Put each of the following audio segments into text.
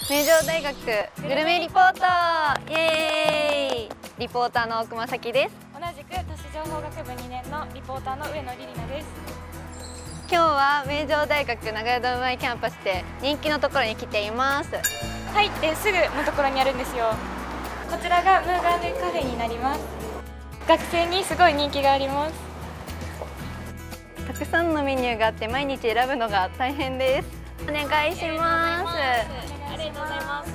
名城大学グルメリポートイエーイ。リポーターの大熊咲です。 同じく都市情報学部2年のリポーターの上野里里奈です。 今日は名城大学長屋堂前キャンパスで人気のところに来ています。 入ってすぐのところにあるんですよ。こちらがムーガンルカフェになります。学生にすごい人気があります。 たくさんのメニューがあって毎日選ぶのが大変です。お願いします。 ありがとうございます。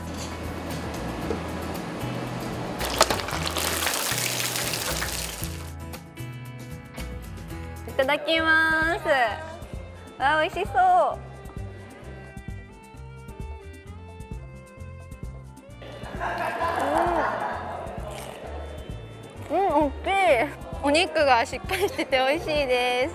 いただきます。あ、美味しそう。大きい。お肉がしっかりしてて美味しいです。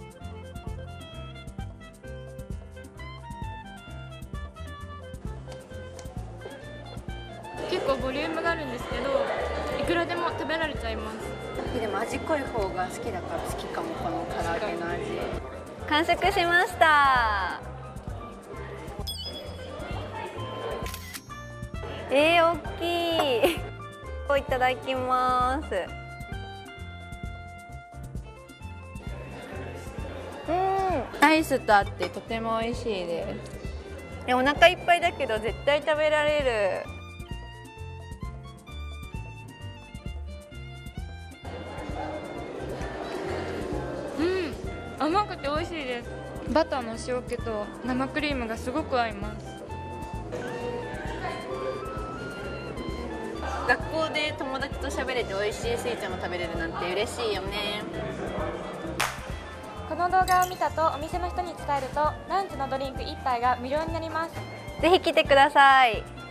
結構ボリュームがあるんですけど、いくらでも食べられちゃいます。 でも味濃い方が好きだから好きかも、この唐揚げの味。完食しました。大きい。いただきます。アイスとあってとても美味しいです。お腹いっぱいだけど絶対食べられる。 甘くて美味しいです。バターの塩気と生クリームがすごく合います。 学校で友達と喋れて美味しいスイーツも食べれるなんて嬉しいよね。 この動画を見たとお店の人に伝えるとランチのドリンク1杯が無料になります。 ぜひ来てください。